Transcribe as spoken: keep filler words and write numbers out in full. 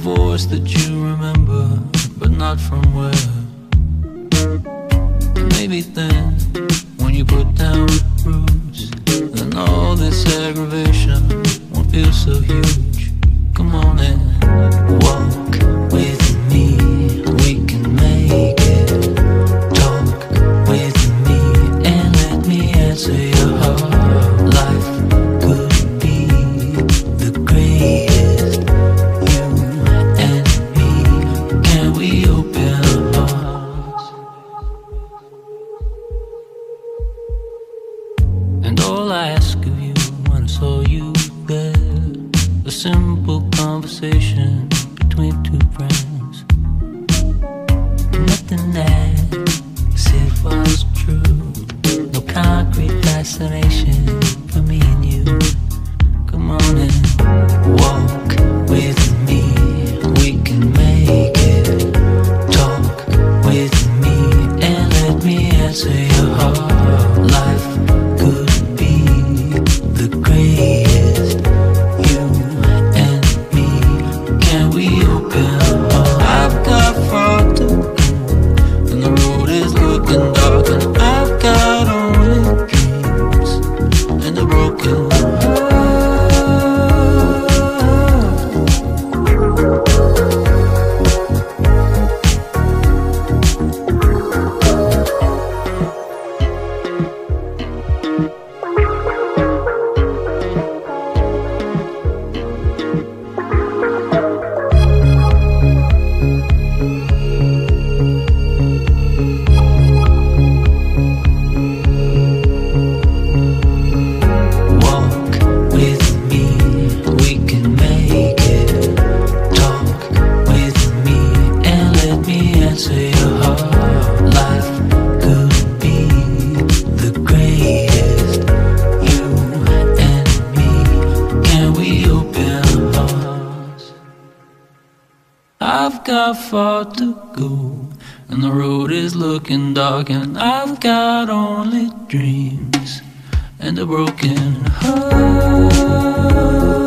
voice that you remember, but not from where. Maybe then, when you put down the roots, then all this aggravation won't feel so huge. Come on and walk with me, we can make it. Talk with me and let me answer your heart. Life could be the greatest. You and me, can we open our hearts? And all I ask of you when I saw you there, a simple conversation between two friends. Nothing that said was true, no concrete fascination for me and you. Come on and walk with me, we can make it. Talk with me and let me answer your heart. Life could be the greatest. You and me, can we open up? I've got far to go, and the road is looking dark, and I've got only dreams and a broken heart. I've got far to go, and the road is looking dark, and I've got only dreams and a broken heart.